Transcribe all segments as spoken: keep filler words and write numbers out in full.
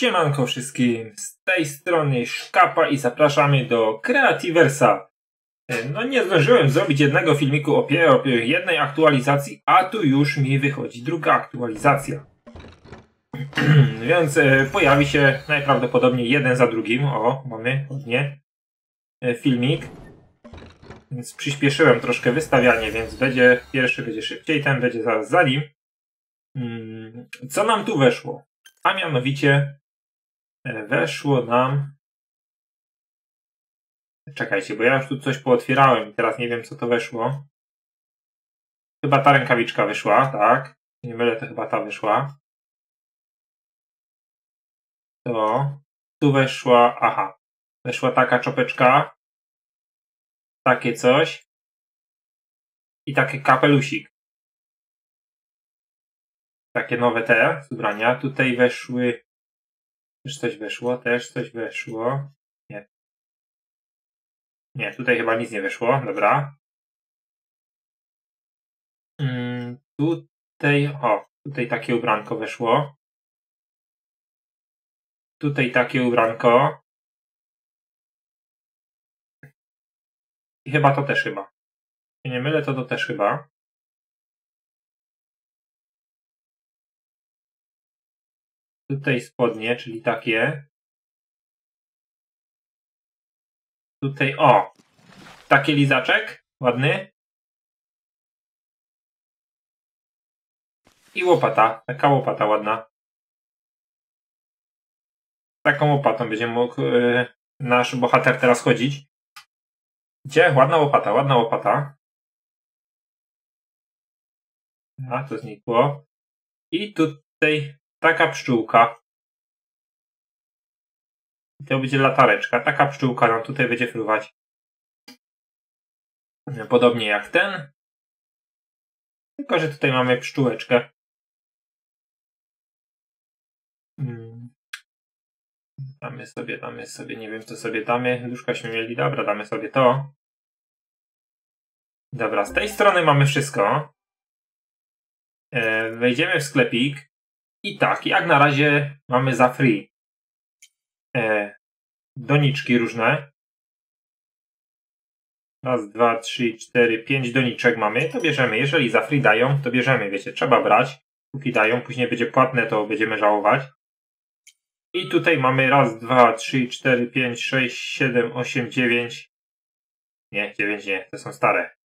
Siemanko wszystkim, z tej strony Szkapa i zapraszamy do Creativersa. No nie zdążyłem zrobić jednego filmiku o, o jednej aktualizacji, a tu już mi wychodzi druga aktualizacja. Więc e, pojawi się najprawdopodobniej jeden za drugim. O, mamy ładnie e, filmik. Więc przyspieszyłem troszkę wystawianie, więc będzie pierwszy, będzie szybciej, ten będzie zaraz za nim. Hmm, co nam tu weszło? A mianowicie weszło nam... Czekajcie, bo ja już tu coś pootwierałem i teraz nie wiem, co to weszło. Chyba ta rękawiczka wyszła, tak? Nie mylę, to chyba ta wyszła. To... Tu weszła... Aha. Weszła taka czopeczka. Takie coś. I taki kapelusik. Takie nowe te z ubrania. Tutaj weszły... Też coś weszło, też coś weszło. Nie. Nie, tutaj chyba nic nie weszło. Dobra. Mm, tutaj... O, tutaj takie ubranko weszło. Tutaj takie ubranko. I chyba to też chyba. Jak nie mylę, to to też chyba. Tutaj spodnie, czyli takie. Tutaj, o! Taki lizaczek, ładny. I łopata, taka łopata ładna. Taką łopatą będzie mógł yy, nasz bohater teraz chodzić. Gdzie? Ładna łopata, ładna łopata. A, to znikło. I tutaj taka pszczółka. I to będzie latareczka. Taka pszczółka nam tutaj będzie fruwać. Podobnie jak ten. Tylko, że tutaj mamy pszczółeczkę. Hmm. Damy sobie, damy sobie, nie wiem co sobie damy. Duszkaśmy mieli, dobra, damy sobie to. Dobra, z tej strony mamy wszystko. E, wejdziemy w sklepik. I tak, jak na razie mamy za free. E, doniczki różne. Raz, dwa, trzy, cztery, pięć doniczek mamy. To bierzemy. Jeżeli za free dają, to bierzemy. Wiecie, trzeba brać. Póki dają, później będzie płatne, to będziemy żałować. I tutaj mamy raz, dwa, trzy, cztery, pięć, sześć, siedem, osiem, dziewięć. Nie, dziewięć nie, to są stare.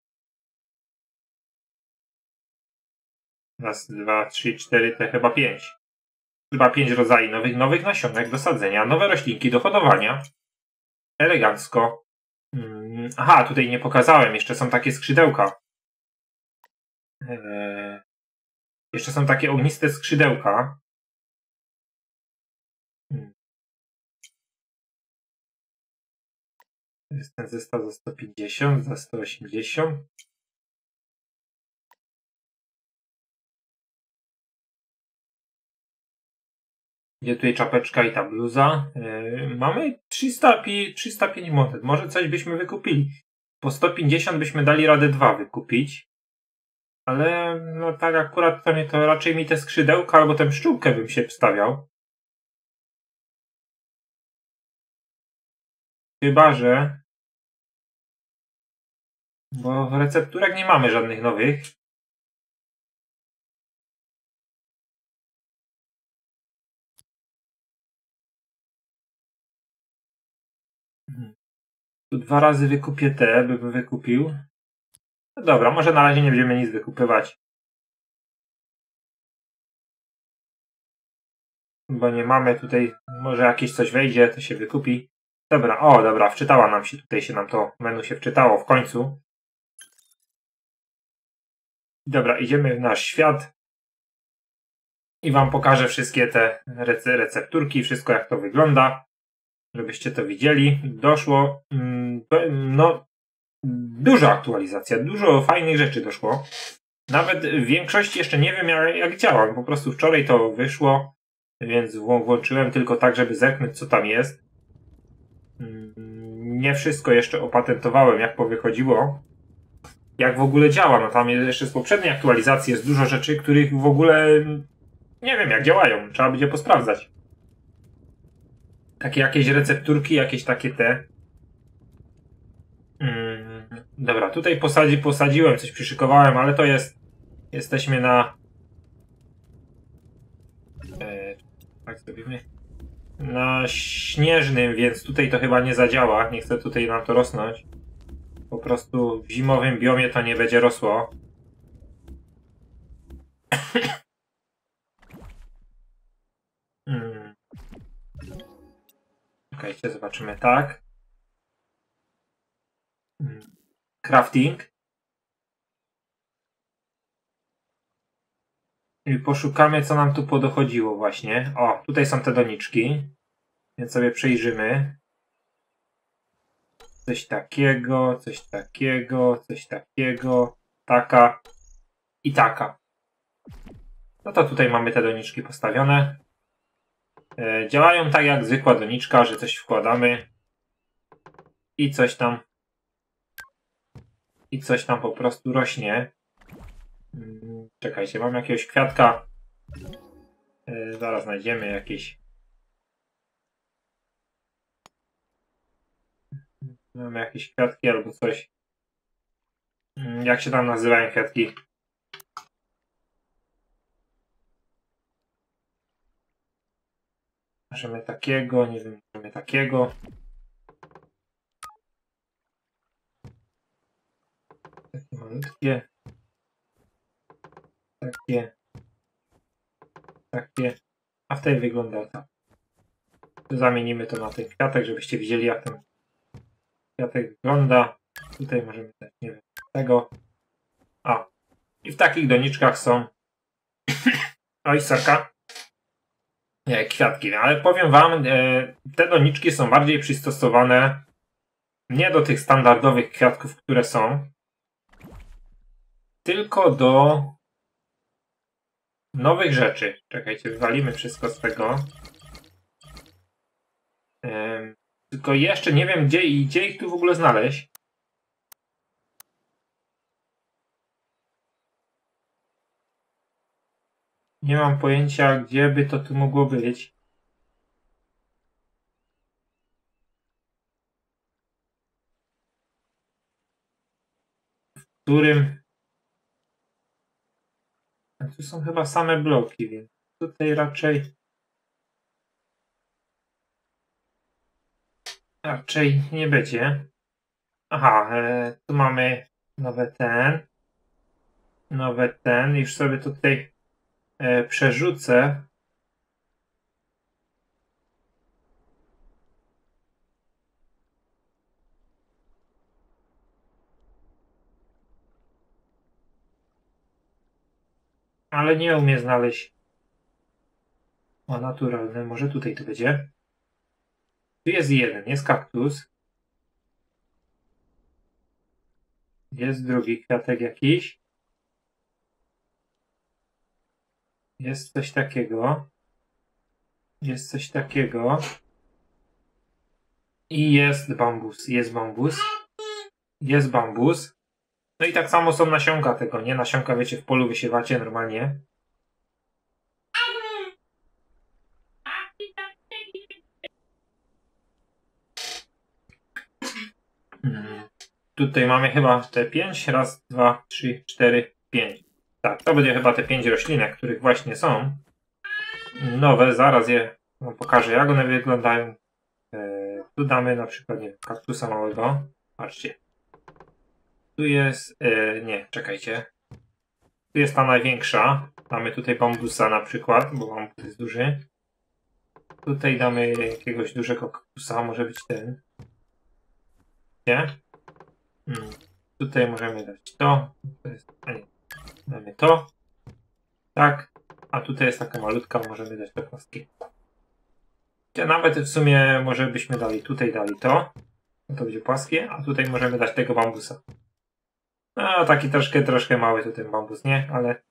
Raz, dwa, trzy, cztery, te chyba pięć. Chyba pięć rodzajów nowych, nowych nasionek do sadzenia, nowe roślinki do hodowania. Elegancko. Hmm, aha, tutaj nie pokazałem, jeszcze są takie skrzydełka. Eee, jeszcze są takie ogniste skrzydełka. Hmm. To jest ten zestaw za sto pięćdziesiąt, za sto osiemdziesiąt. Gdzie tutaj czapeczka i ta bluza. Yy, mamy trzysta, trzysta pięć monet. Może coś byśmy wykupili. Po sto pięćdziesiąt byśmy dali radę dwa wykupić. Ale no tak akurat to, nie, to raczej mi te skrzydełka albo tę pszczółkę bym się wstawiał. Chyba, że... Bo recepturek nie mamy żadnych nowych. Tu dwa razy wykupię te, bym wykupił. No dobra, może na razie nie będziemy nic wykupywać. Bo nie mamy tutaj, może jakieś coś wejdzie, to się wykupi. Dobra, o dobra, wczytała nam się, tutaj się nam to menu się wczytało w końcu. Dobra, idziemy w nasz świat. I wam pokażę wszystkie te rece recepturki, wszystko jak to wygląda. Żebyście to widzieli. Doszło, no, duża aktualizacja, dużo fajnych rzeczy doszło. Nawet w większości jeszcze nie wiem jak, jak działa. Po prostu wczoraj to wyszło, więc włączyłem tylko tak, żeby zerknąć co tam jest. Nie wszystko jeszcze opatentowałem, jak powychodziło. Jak w ogóle działa. No tam jeszcze z poprzedniej aktualizacji jest dużo rzeczy, których w ogóle nie wiem jak działają. Trzeba będzie posprawdzać. Takie jakieś recepturki, jakieś takie te. Mm, dobra, tutaj posadzi, posadziłem, coś przyszykowałem, ale to jest... Jesteśmy na... E, tak zrobimy. Na śnieżnym, więc tutaj to chyba nie zadziała. Nie chcę tutaj nam to rosnąć. Po prostu w zimowym biomie to nie będzie rosło. hmm. Czekajcie, zobaczymy tak. Hmm. Crafting. I poszukamy, co nam tu podochodziło właśnie. O, tutaj są te doniczki. Więc sobie przejrzymy. Coś takiego, coś takiego, coś takiego, taka i taka. No to tutaj mamy te doniczki postawione. E, działają tak jak zwykła doniczka, że coś wkładamy i coś tam i coś tam po prostu rośnie. Hmm, czekajcie, mam jakiegoś kwiatka. E, zaraz znajdziemy jakieś. Mamy jakieś kwiatki albo coś. Hmm, jak się tam nazywają kwiatki? Możemy takiego, nie wiem, możemy takiego. Takie malutkie. Takie. Takie. A wtedy wygląda tak. Zamienimy to na ten kwiatek, żebyście widzieli, jak ten kwiatek wygląda. Tutaj możemy dać, nie wiem, tego. A. I w takich doniczkach są oj, sorka. Nie, kwiatki. Ale powiem wam, e, te doniczki są bardziej przystosowane nie do tych standardowych kwiatków, które są, tylko do nowych rzeczy. Czekajcie, wywalimy wszystko z tego. E, tylko jeszcze nie wiem, gdzie, gdzie ich tu w ogóle znaleźć. Nie mam pojęcia, gdzie by to tu mogło być. W którym... A tu są chyba same bloki, więc tutaj raczej... Raczej nie będzie. Aha, e, tu mamy nowe ten. Nowe ten. Już sobie tutaj e, przerzucę. Ale nie umiem znaleźć. O, naturalne. Może tutaj to będzie. Tu jest jeden. Jest kaktus. Jest drugi kwiatek jakiś. Jest coś takiego. Jest coś takiego. I jest bambus. Jest bambus. Jest bambus. No i tak samo są nasionka tego, nie? Nasionka, wiecie, w polu wysiewacie normalnie. Hmm. Tutaj mamy chyba te pięć. Raz, dwa, trzy, cztery, pięć. Tak, to będzie chyba te pięć roślinek, których właśnie są. Nowe, zaraz je wam pokażę, jak one wyglądają. Eee, tu damy na przykład, nie, kaktusa małego. Patrzcie. Tu jest, e, nie, czekajcie. Tu jest ta największa. Mamy tutaj bambusa na przykład, bo bambus jest duży. Tutaj damy jakiegoś dużego kaktusa, może być ten. Nie? Hmm. Tutaj możemy dać to. To jest, a nie. Damy to. Tak. A tutaj jest taka malutka, możemy dać te płaskie. Nawet w sumie może byśmy dali tutaj, dali to. No to będzie płaskie, a tutaj możemy dać tego bambusa. No, taki troszkę, troszkę mały tu ten bambus, nie? Ale...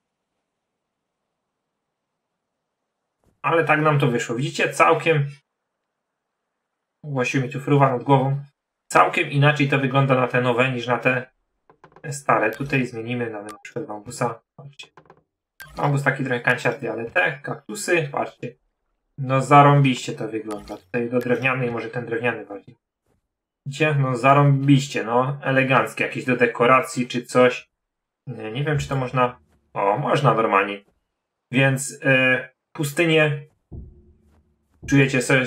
Ale tak nam to wyszło. Widzicie? Całkiem... Właściwie mi tu fruwa nad głową. Całkiem inaczej to wygląda na te nowe niż na te stare. Tutaj zmienimy nawet na przykład bambusa. Patrzcie. Bambus taki trochę kanciaty, ale te kaktusy, patrzcie. No zarąbiście to wygląda. Tutaj do drewnianej, może ten drewniany bardziej. Widzicie? No zarąbiście, no eleganckie. Jakieś do dekoracji czy coś. Nie, nie wiem, czy to można... O, można normalnie. Więc e, pustynię czujecie sobie...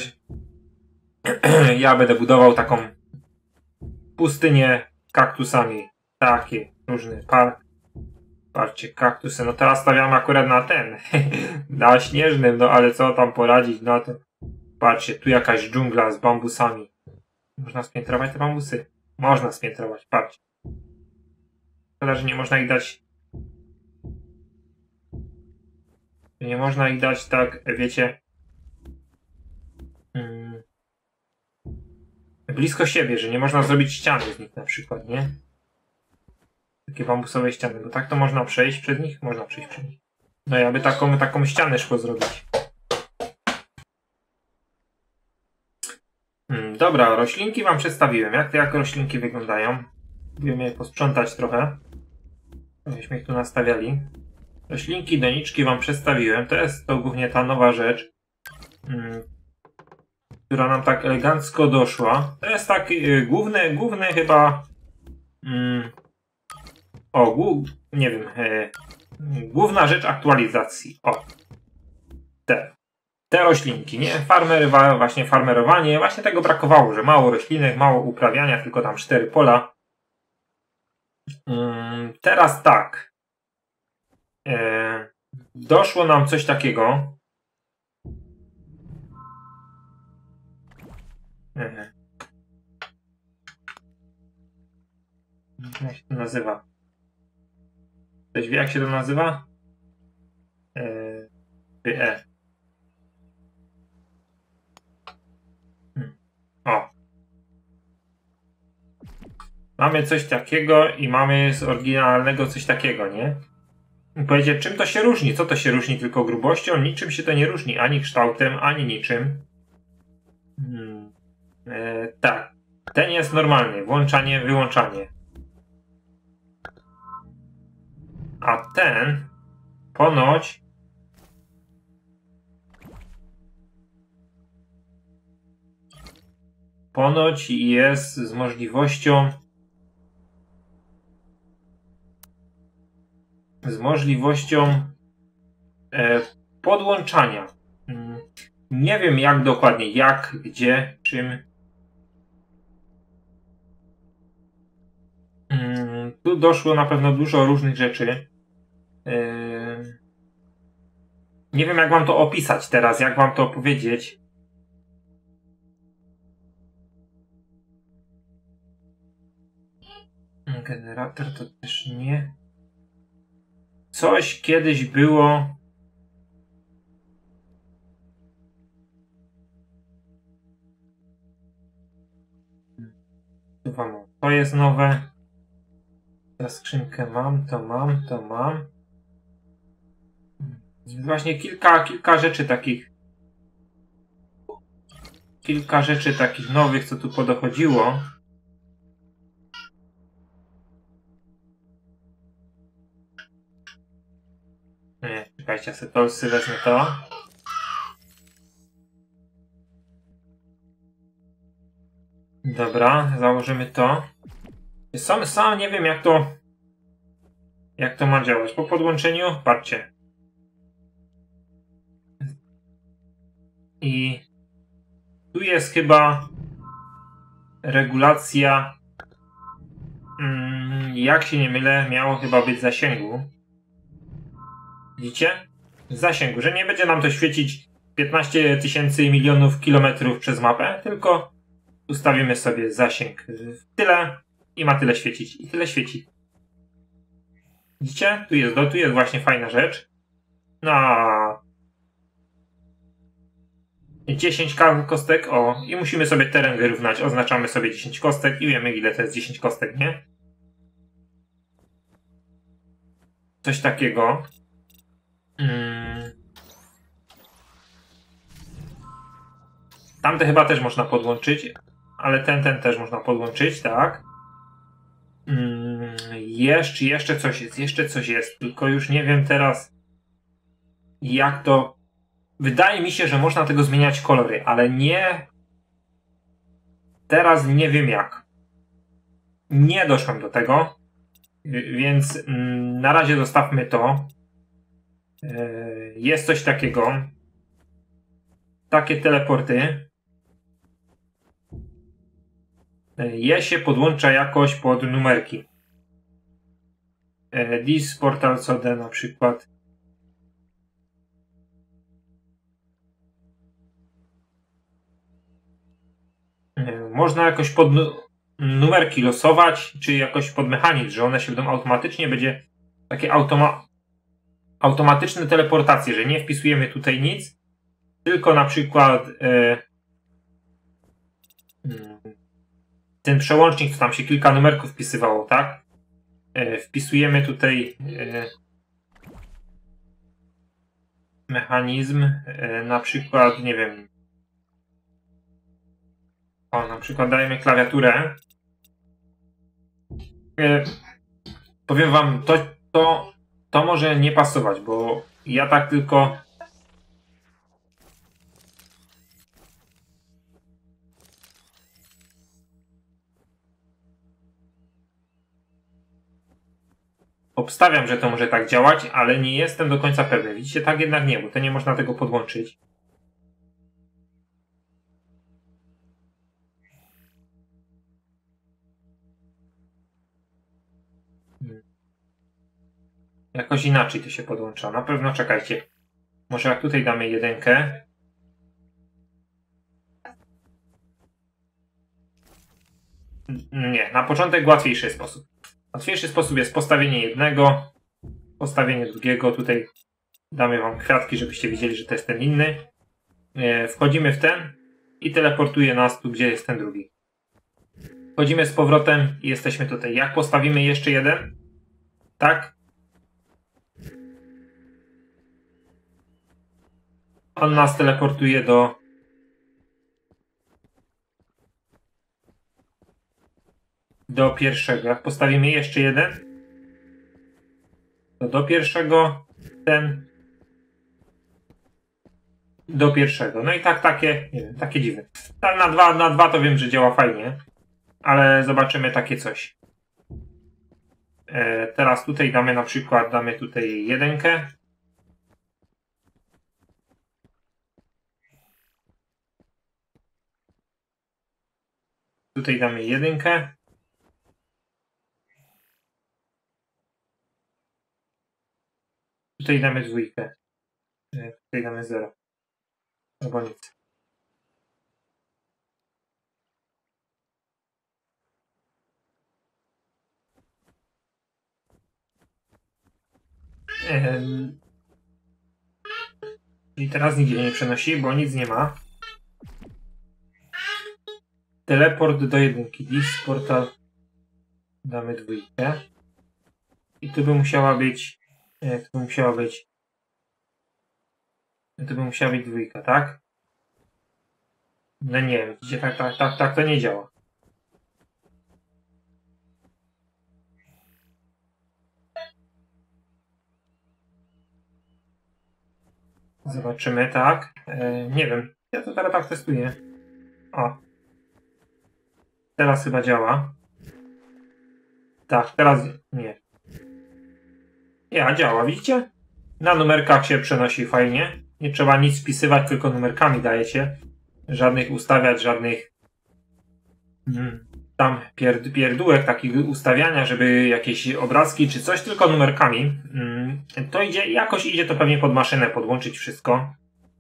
Ja będę budował taką pustynię kaktusami. Takie różne park. Patrzcie, kaktusy. No teraz stawiamy akurat na ten. Na śnieżnym, no ale co tam poradzić na to. Patrzcie, tu jakaś dżungla z bambusami. Można spiętrować te bambusy? Można spiętrować, patrzcie. Szkoda, że nie można ich dać... Nie można ich dać tak, wiecie... Hmm, blisko siebie, że nie można zrobić ściany z nich na przykład, nie? Takie bambusowe ściany, bo tak to można przejść przed nich? Można przejść przed nich. No i aby taką, taką ścianę szło zrobić. Hmm, dobra, roślinki wam przedstawiłem. Jak te jak roślinki wyglądają? Próbujemy je posprzątać trochę. Myśmy ich tu nastawiali. Roślinki, doniczki wam przedstawiłem. To jest to głównie ta nowa rzecz, hmm, która nam tak elegancko doszła. To jest taki y, główny, główny chyba... Hmm, o, głu, nie wiem. Y, główna rzecz aktualizacji. O. Te. Te roślinki, nie? Farmer, właśnie farmerowanie. Właśnie tego brakowało, że mało roślinek, mało uprawiania, tylko tam cztery pola. Hmm, teraz tak. E, doszło nam coś takiego. E, jak się to nazywa? Ktoś wie, jak się to nazywa? E, e. Hmm. O. Mamy coś takiego i mamy z oryginalnego coś takiego, nie? Powiedzieć, czym to się różni? Co to się różni? Tylko grubością? Niczym się to nie różni. Ani kształtem, ani niczym. Hmm. E, tak. Ten jest normalny. Włączanie, wyłączanie. A ten ponoć ponoć jest z możliwością z możliwością e, podłączania. Hmm. Nie wiem jak dokładnie, jak, gdzie, czym. Hmm. Tu doszło na pewno dużo różnych rzeczy. Yy... Nie wiem jak wam to opisać teraz, jak wam to powiedzieć. Generator to też nie. Coś kiedyś było. Tu wam, to jest nowe. Ta skrzynkę mam, to mam, to mam. Właśnie kilka, kilka rzeczy takich. Kilka rzeczy takich nowych, co tu podochodziło. Nie, czekajcie, ja sobie to wezmę to. Dobra, założymy to. Sam, sam nie wiem jak to jak to ma działać. Po podłączeniu, patrzcie. I tu jest chyba regulacja, mm, jak się nie mylę, miało chyba być zasięgu. Widzicie? Zasięgu, że nie będzie nam to świecić piętnaście tysięcy milionów kilometrów przez mapę, tylko ustawimy sobie zasięg w tyle i ma tyle świecić. I tyle świeci. Widzicie? Tu jest, tu jest właśnie fajna rzecz. Na dziesięć kostek, o, i musimy sobie teren wyrównać. Oznaczamy sobie dziesięć kostek i wiemy ile to jest dziesięć kostek, nie? Coś takiego. Hmm. Tamte chyba też można podłączyć, ale ten, ten też można podłączyć, tak? Hmm. Jeszcze, jeszcze coś jest, jeszcze coś jest, tylko już nie wiem teraz jak to wydaje mi się, że można tego zmieniać kolory, ale nie... Teraz nie wiem jak. Nie doszłem do tego, więc mm, na razie zostawmy to. Yy, jest coś takiego. Takie teleporty. Yy, je się podłącza jakoś pod numerki. Yy, This Portal C D na przykład. Yy, można jakoś pod numerki losować, czy jakoś pod mechanizm, że one się będą automatycznie, będzie takie automa automatyczne teleportacje, że nie wpisujemy tutaj nic, tylko na przykład e, ten przełącznik, to tam się kilka numerków wpisywało, tak? E, wpisujemy tutaj e, mechanizm, e, na przykład, nie wiem, o, na przykład dajemy klawiaturę. E, powiem wam, to, to, to może nie pasować, bo ja tak tylko obstawiam, że to może tak działać, ale nie jestem do końca pewny. Widzicie, tak jednak nie, bo to nie można tego podłączyć. Jakoś inaczej to się podłącza. Na pewno, czekajcie. Może jak tutaj damy jedynkę. Nie, na początek łatwiejszy sposób. Łatwiejszy sposób jest postawienie jednego, postawienie drugiego. Tutaj damy wam kwiatki, żebyście widzieli, że to jest ten inny. Wchodzimy w ten i teleportuje nas tu, gdzie jest ten drugi. Wchodzimy z powrotem i jesteśmy tutaj. Jak postawimy jeszcze jeden, tak? On nas teleportuje do do pierwszego. Jak postawimy jeszcze jeden, to do pierwszego, ten do pierwszego. No i tak takie, nie wiem, takie dziwne. Tak na dwa, na dwa to wiem, że działa fajnie, ale zobaczymy takie coś. E, teraz tutaj damy na przykład, damy tutaj jedynkę. Tutaj damy jedynkę. Tutaj damy dwójkę. Tutaj damy zero. Albo nic. Ehm. I teraz nigdzie nie przenosi, bo nic nie ma. Teleport do jedynki. This portal. Damy dwójkę. I tu by musiała być. Tu by musiała być. Tu by musiała być dwójka, tak? No nie, widzicie, tak, tak, tak, tak to nie działa. Zobaczymy, tak. E, nie wiem, ja to teraz tak testuję. O. Teraz chyba działa. Tak, teraz nie. Ja, działa, widzicie? Na numerkach się przenosi fajnie. Nie trzeba nic wpisywać, tylko numerkami dajecie. Żadnych ustawiać, żadnych mm, tam pierd pierdółek, takich ustawiania, żeby jakieś obrazki czy coś, tylko numerkami. Mm, to idzie, jakoś idzie to pewnie pod maszynę podłączyć wszystko.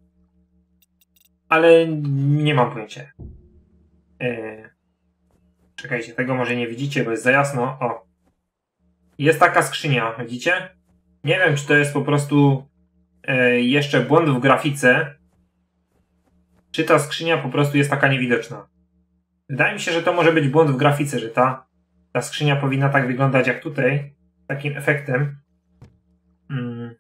Ale nie mam pojęcia. Yy, czekajcie, tego może nie widzicie, bo jest za jasno. O. Jest taka skrzynia, widzicie? Nie wiem, czy to jest po prostu e, jeszcze błąd w grafice, czy ta skrzynia po prostu jest taka niewidoczna. Wydaje mi się, że to może być błąd w grafice, że ta, ta skrzynia powinna tak wyglądać jak tutaj, takim efektem. Hmm.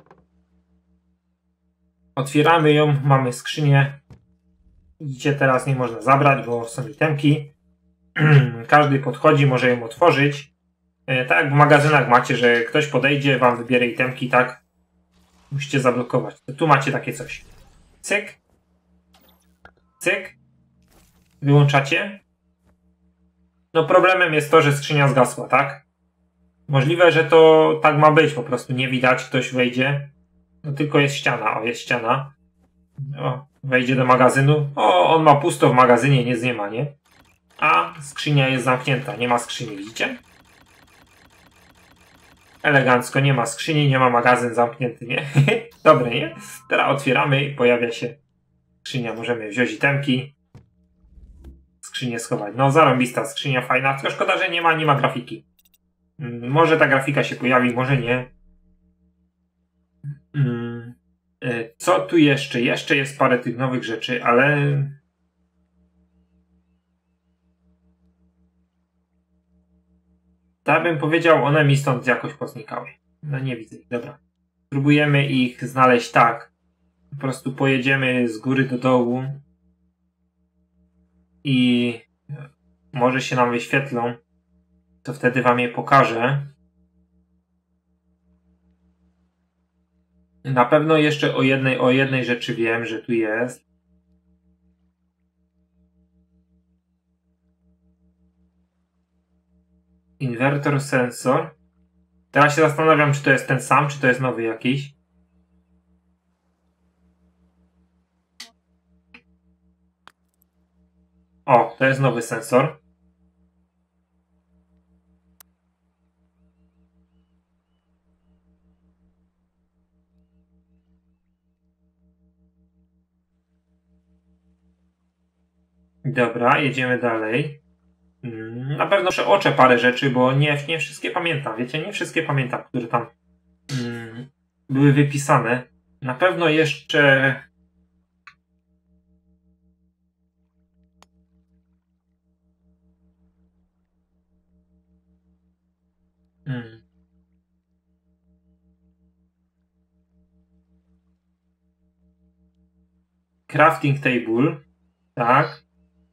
Otwieramy ją, mamy skrzynię. Widzicie, teraz nie można zabrać, bo są itemki. Każdy podchodzi, może ją otworzyć. Tak jak w magazynach macie, że ktoś podejdzie, wam wybierze itemki, tak? Musicie zablokować. Tu macie takie coś. Cyk. Cyk. Wyłączacie. No problemem jest to, że skrzynia zgasła, tak? Możliwe, że to tak ma być, po prostu nie widać, ktoś wejdzie. No tylko jest ściana, o jest ściana. O, wejdzie do magazynu. O, on ma pusto w magazynie, nic nie ma, nie? A skrzynia jest zamknięta, nie ma skrzyni, widzicie? Elegancko, nie ma skrzyni, nie ma magazyn zamknięty, nie? Dobre, nie? Teraz otwieramy i pojawia się skrzynia, możemy wziąć itemki. Skrzynię schować. No zarąbista skrzynia, fajna, tylko szkoda, że nie ma, nie ma grafiki. Hmm, może ta grafika się pojawi, może nie. Hmm. Co tu jeszcze? Jeszcze jest parę tych nowych rzeczy, ale... Tak bym powiedział, one mi stąd jakoś poznikały. No nie widzę ich, dobra. Próbujemy ich znaleźć tak. Po prostu pojedziemy z góry do dołu i może się nam wyświetlą, to wtedy wam je pokażę. Na pewno jeszcze o jednej, o jednej rzeczy wiem, że tu jest. Inwertor sensor. Teraz się zastanawiam, czy to jest ten sam, czy to jest nowy jakiś. O, to jest nowy sensor. Dobra, jedziemy dalej. Na pewno przeoczę parę rzeczy, bo nie, nie wszystkie pamiętam. Wiecie, nie wszystkie pamiętam, które tam mm, były wypisane. Na pewno jeszcze... Hmm. Crafting table. Tak.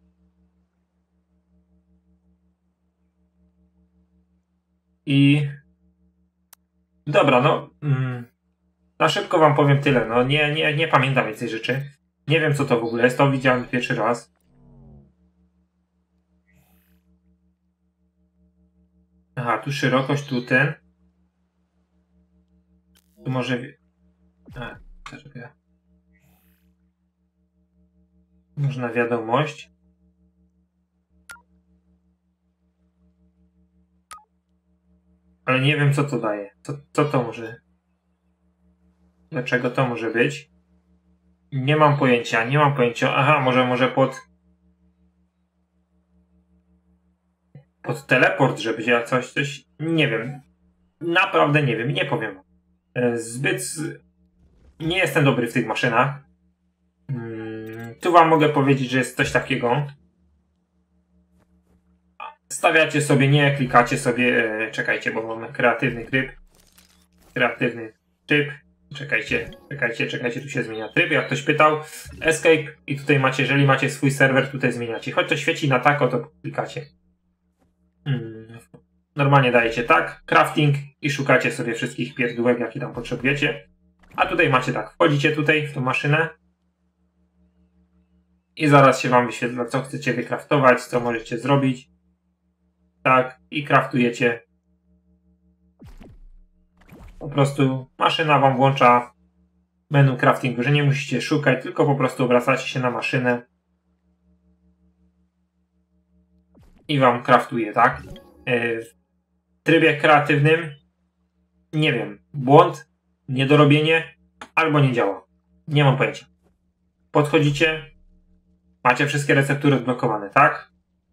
I... Dobra, no... Mm, na szybko wam powiem tyle. No nie, nie, nie pamiętam więcej rzeczy. Nie wiem, co to w ogóle jest. To widziałem pierwszy raz. Aha, tu szerokość, tu ten. Tu może... A, czekaj. Można wiadomość. Ale nie wiem, co to daje. Co, co to może... Dlaczego to może być? Nie mam pojęcia, nie mam pojęcia. Aha, może, może pod... Pod teleport, żeby ja coś, coś... Nie wiem. Naprawdę nie wiem, nie powiem. Zbyt... Nie jestem dobry w tych maszynach. Hmm, tu wam mogę powiedzieć, że jest coś takiego. Stawiacie sobie, nie klikacie sobie... Czekajcie, bo mamy kreatywny tryb. Kreatywny tryb. Czekajcie, czekajcie, czekajcie, tu się zmienia tryb. Jak ktoś pytał, escape i tutaj macie, jeżeli macie swój serwer, tutaj zmieniacie. Choć to świeci na tak, to klikacie. Hmm. Normalnie dajecie tak, crafting i szukacie sobie wszystkich pierdółek, jakie tam potrzebujecie. A tutaj macie tak, wchodzicie tutaj w tą maszynę i zaraz się wam wyświetla, co chcecie wykraftować, co możecie zrobić. Tak, i kraftujecie. Po prostu maszyna wam włącza menu craftingu, że nie musicie szukać, tylko po prostu obracacie się na maszynę i wam kraftuje, tak? W trybie kreatywnym, nie wiem, błąd, niedorobienie, albo nie działa. Nie mam pojęcia. Podchodzicie, macie wszystkie receptury odblokowane, tak?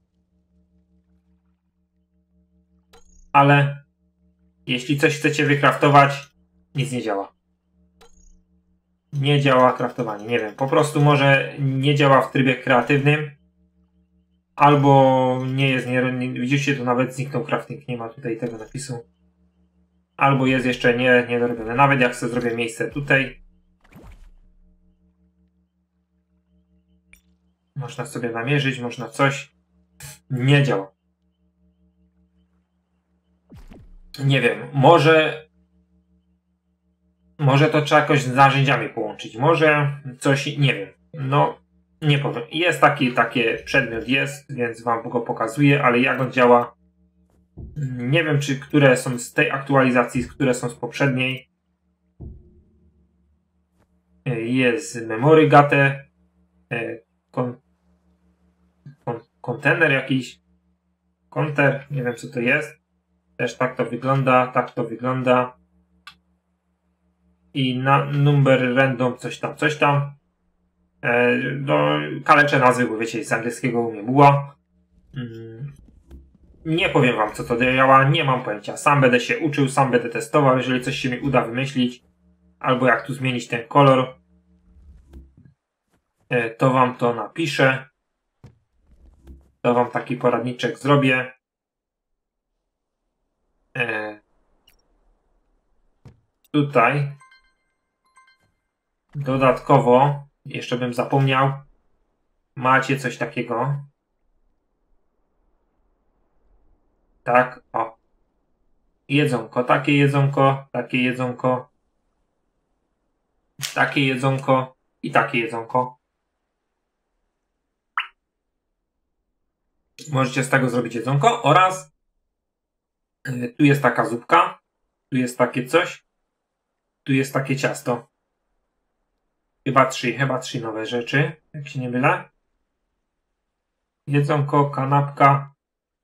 Ale jeśli coś chcecie wykraftować, nic nie działa. Nie działa kraftowanie, nie wiem. Po prostu może nie działa w trybie kreatywnym, albo nie jest, nie, nie, widzicie, tu nawet zniknął crafting, nie ma tutaj tego napisu. Albo jest jeszcze nie, niedorobione. Nawet jak sobie zrobię miejsce tutaj, można sobie namierzyć, można coś. Nie działa. Nie wiem, może Może to trzeba jakoś z narzędziami połączyć. Może coś, nie wiem. No, nie powiem. Jest taki, taki przedmiot jest, więc wam go pokazuję, ale jak on działa, nie wiem, czy które są z tej aktualizacji, które są z poprzedniej. Jest memory gate, kon, kon, kontener jakiś, konter, nie wiem co to jest. Też tak to wygląda, tak to wygląda. I na number random coś tam, coś tam. E, no, kaleczę nazwy, bo wiecie, z angielskiego umie buła. Mm. Nie powiem wam, co to działa, nie mam pojęcia. Sam będę się uczył, sam będę testował, jeżeli coś się mi uda wymyślić. Albo jak tu zmienić ten kolor, e, to wam to napiszę. To wam taki poradniczek zrobię. E, tutaj dodatkowo, jeszcze bym zapomniał, macie coś takiego. Tak, o. Jedzonko, takie jedzonko, takie jedzonko, takie jedzonko i takie jedzonko. Możecie z tego zrobić jedzonko oraz yy, tu jest taka zupka, tu jest takie coś, tu jest takie ciasto. Chyba trzy, chyba trzy nowe rzeczy, jak się nie mylę. Jedzonko, kanapka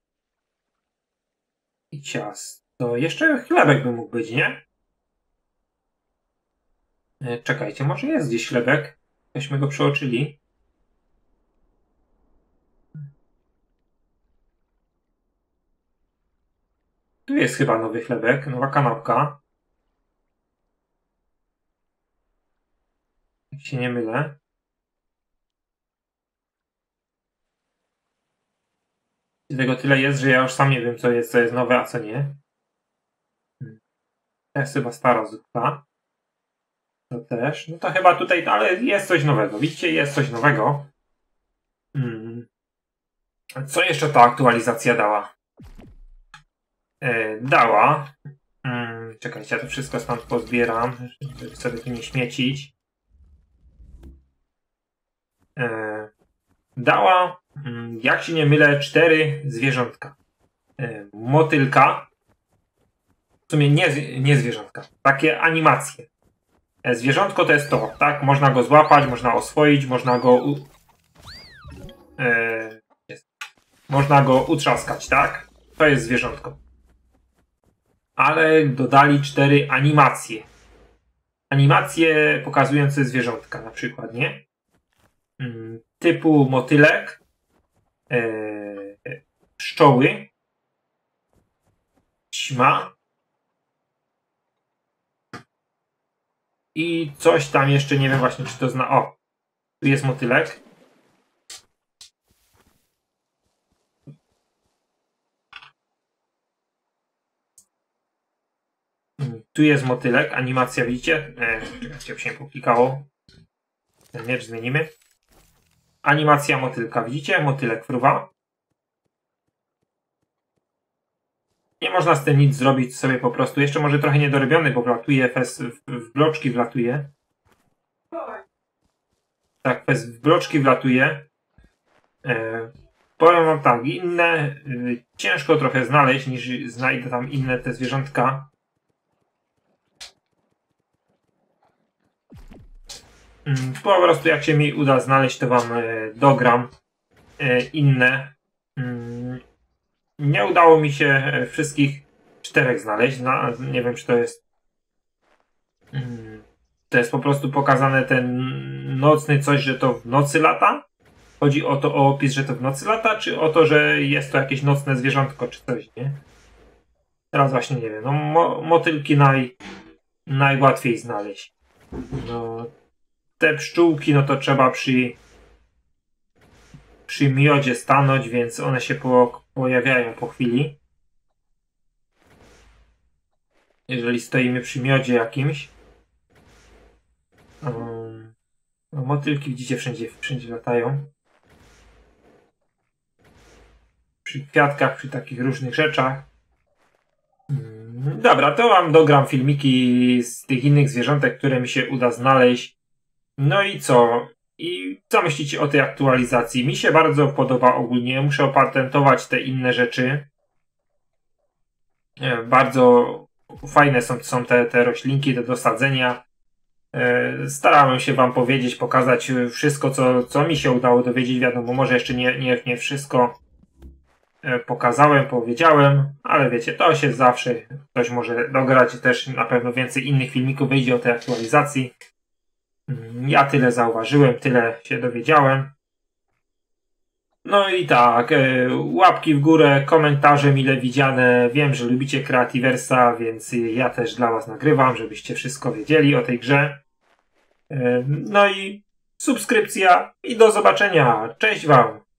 i ciasto. Jeszcze chlebek by mógł być, nie? Yy, czekajcie, może jest gdzieś chlebek. Weźmy go przeoczyli. Tu jest chyba nowy chlebek, nowa kanapka. Jak się nie mylę. I tego tyle jest, że ja już sam nie wiem, co jest, co jest nowe, a co nie. To jest chyba stara zupka. To też. No to chyba tutaj, ale jest coś nowego. Widzicie, jest coś nowego. Hmm. Co jeszcze ta aktualizacja dała? E, dała. Hmm, czekajcie, ja to wszystko stąd pozbieram, żeby sobie tu nie śmiecić. E, dała, jak się nie mylę, cztery zwierzątka. E, motylka. W sumie nie, nie zwierzątka. Takie animacje. E, zwierzątko to jest to, tak? Można go złapać, można oswoić, można go u... e, jest. Można go utrzaskać, tak? To jest zwierzątko. Ale dodali cztery animacje. Animacje pokazujące zwierzątka, na przykład, nie? Hmm, typu motylek, e, pszczoły, ćma i coś tam jeszcze, nie wiem właśnie, czy to zna... O, tu jest motylek. Tu jest motylek, animacja, widzicie? E, czekajcie, się poklikało. Ten miecz zmienimy. Animacja motylka, widzicie? Motylek fruwa. Nie można z tym nic zrobić sobie po prostu. Jeszcze może trochę niedorobiony, bo wlatuje, fes w, w bloczki wlatuje. Tak, fes w bloczki wlatuje. E, powiem wam tak, inne y, ciężko trochę znaleźć, niż znajdę tam inne te zwierzątka. Mm, po prostu jak się mi uda znaleźć, to wam e, dogram e, inne. Mm, nie udało mi się wszystkich czterech znaleźć. No, nie wiem, czy to jest mm, to jest po prostu pokazane ten nocny coś, że to w nocy lata. Chodzi o to, o opis, że to w nocy lata, czy o to, że jest to jakieś nocne zwierzątko, czy coś, nie? Teraz właśnie nie wiem. No, mo motylki naj, najłatwiej znaleźć. No, te pszczółki, no to trzeba przy przy miodzie stanąć, więc one się po, pojawiają po chwili. Jeżeli stoimy przy miodzie jakimś. Um, no, motylki widzicie wszędzie, wszędzie latają. Przy kwiatkach, przy takich różnych rzeczach. Dobra, to wam dogram filmiki z tych innych zwierzątek, które mi się uda znaleźć. No i co? I co myślicie o tej aktualizacji? Mi się bardzo podoba ogólnie. Muszę opatentować te inne rzeczy. Bardzo fajne są, są te, te roślinki, te do sadzenia. Starałem się wam powiedzieć, pokazać wszystko, co, co mi się udało dowiedzieć. Wiadomo, może jeszcze nie, nie, nie wszystko pokazałem, powiedziałem, ale wiecie, to się zawsze ktoś może dograć. Też na pewno więcej innych filmików wyjdzie o tej aktualizacji. Ja tyle zauważyłem, tyle się dowiedziałem. No i tak, łapki w górę, komentarze mile widziane. Wiem, że lubicie Creativersa, więc ja też dla was nagrywam, żebyście wszystko wiedzieli o tej grze. No i subskrypcja i do zobaczenia. Cześć wam!